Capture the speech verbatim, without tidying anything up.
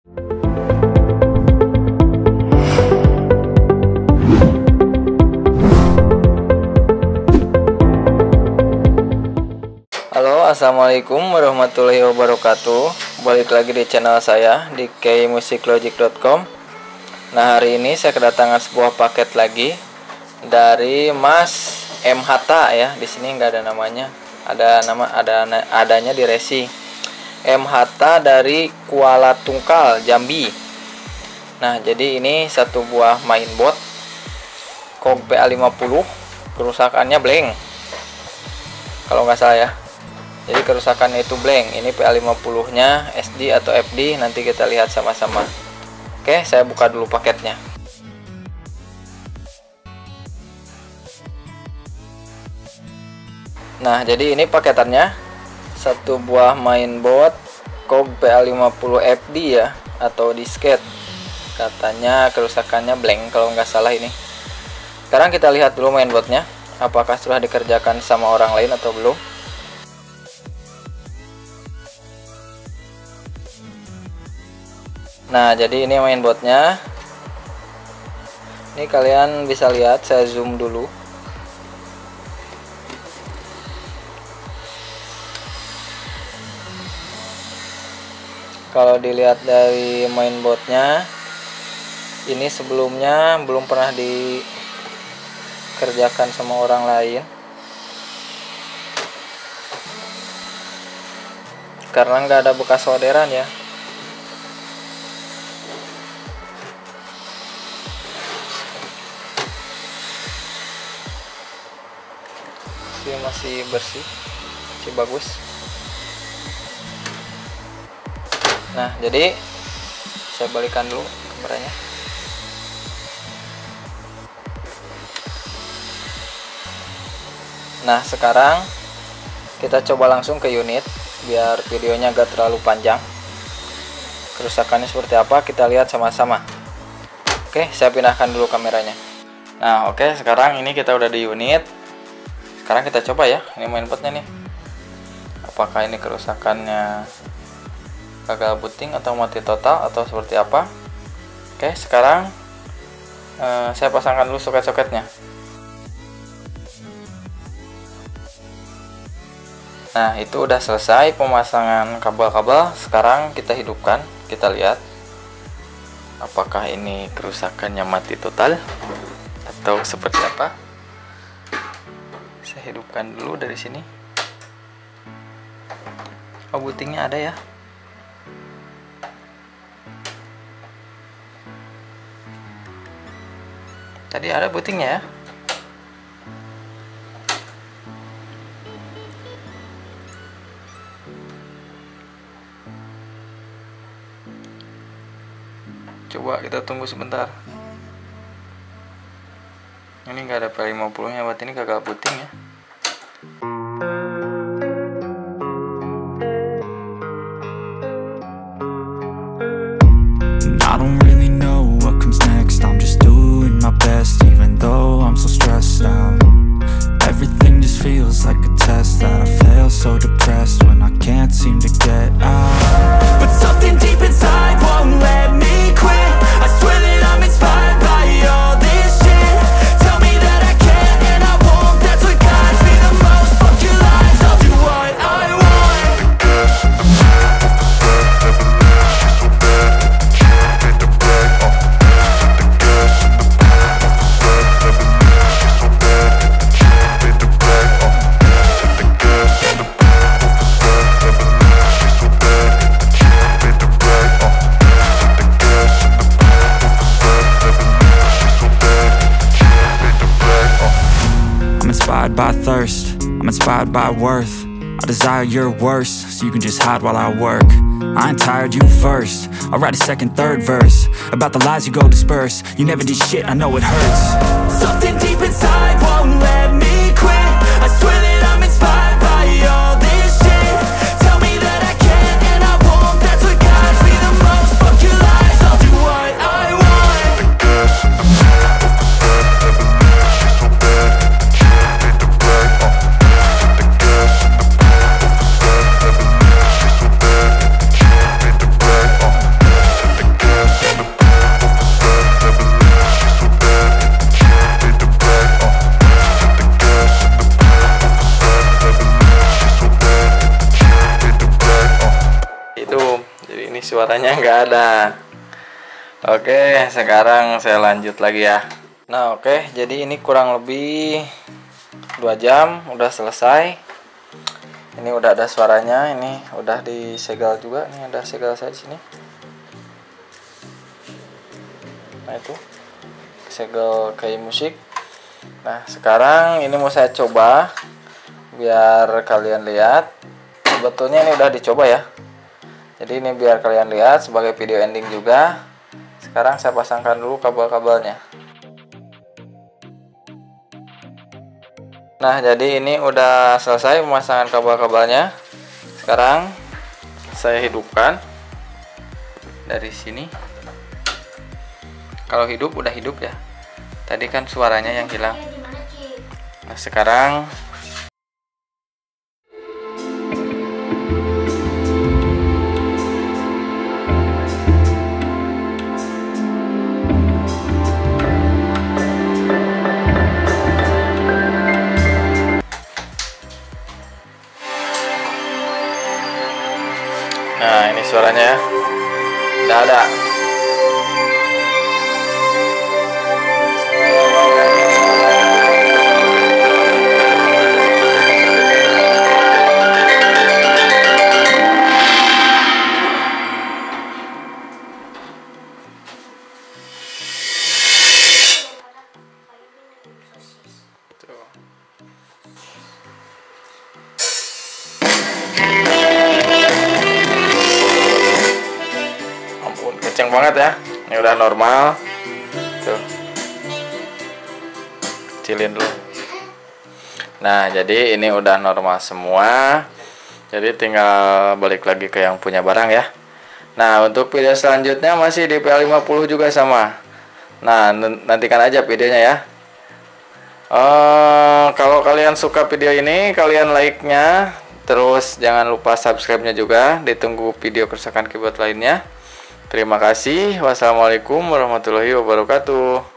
Halo, assalamualaikum warahmatullahi wabarakatuh. Balik lagi di channel saya di key music logic dot com. Nah, hari ini saya kedatangan sebuah paket lagi dari Mas M Hatta ya. Di sini nggak ada namanya, ada nama ada adanya di Resi. M Hatta dari Kuala Tungkal, Jambi. Nah, jadi ini satu buah mainboard C O G P A lima puluh, kerusakannya blank kalau nggak salah ya. Jadi kerusakannya itu blank. Ini P A lima puluh nya S D atau F D, nanti kita lihat sama-sama. Oke, saya buka dulu paketnya. Nah, jadi ini paketannya. Satu buah mainboard C O G P A lima puluh F D ya, atau disket. Katanya kerusakannya blank kalau nggak salah ini. Sekarang kita lihat dulu mainboardnya, apakah sudah dikerjakan sama orang lain atau belum. Nah, jadi ini mainboardnya. Ini kalian bisa lihat, saya zoom dulu. Kalau dilihat dari mainboardnya, ini sebelumnya belum pernah dikerjakan sama orang lain, karena nggak ada bekas solderan ya. Ini masih bersih, masih bagus. Nah, jadi saya balikan dulu kameranya. Nah, sekarang kita coba langsung ke unit biar videonya gak terlalu panjang. Kerusakannya seperti apa kita lihat sama-sama. Oke, saya pindahkan dulu kameranya. Nah, oke, sekarang ini kita udah di unit. Sekarang kita coba ya, ini mainboardnya nih. Apakah ini kerusakannya gagal booting atau mati total atau seperti apa? Oke, sekarang eh, saya pasangkan dulu soket-soketnya. Nah, itu udah selesai pemasangan kabel-kabel. Sekarang kita hidupkan, kita lihat apakah ini kerusakannya mati total atau seperti apa. Saya hidupkan dulu dari sini. Oh, bootingnya ada ya. Tadi ada bootingnya ya. Coba kita tunggu sebentar. Ini nggak ada P A lima puluh nya, berarti ini gagal booting ya. I don't really know what comes next. I'm just doing my best, even though I'm so stressed out. Everything just feels like a test that I fail, so depressed when I can't seem to get out. But something deep inside won't let me quit. I swear that I'm inspired by all this shit. Tell me that I can and I won't. That's what guides me the most. Fuck your lies, I'll do what I want. By thirst, I'm inspired by worth. I desire your worst, so you can just hide while I work. I ain't tired, you first. I'll write a second, third verse about the lies you go disperse. You never did shit, I know it hurts. Something deep inside won't let me quit. I swear that I'm inspired by all this shit. Tell me that I can and I won't. That's what guides me the most. Fuck your lies, I'll do what I want. suaranya nggak ada. Oke, sekarang saya lanjut lagi ya. Nah oke, jadi ini kurang lebih dua jam udah selesai. Ini udah ada suaranya, ini udah disegel juga, ini ada segel saya di sini. Nah itu segel kayak musik. Nah sekarang ini mau saya coba biar kalian lihat. Sebetulnya ini udah dicoba ya. Jadi ini biar kalian lihat sebagai video ending juga. Sekarang saya pasangkan dulu kabel-kabelnya. Nah jadi ini udah selesai pemasangan kabel-kabelnya. Sekarang saya hidupkan dari sini. Kalau hidup udah hidup ya. Tadi kan suaranya yang hilang. Nah sekarang nah ini suaranya ya, udah ada. Tuh. Kenceng banget ya, ini udah normal. Tuh, kecilin dulu. Nah jadi ini udah normal semua. Jadi tinggal balik lagi ke yang punya barang ya. Nah untuk video selanjutnya masih di P L lima puluh juga sama. Nah nantikan aja videonya ya. uh, Kalau kalian suka video ini, kalian like-nya. Terus jangan lupa subscribe-nya juga. Ditunggu video kerusakan keyboard lainnya. Terima kasih. Wassalamualaikum warahmatullahi wabarakatuh.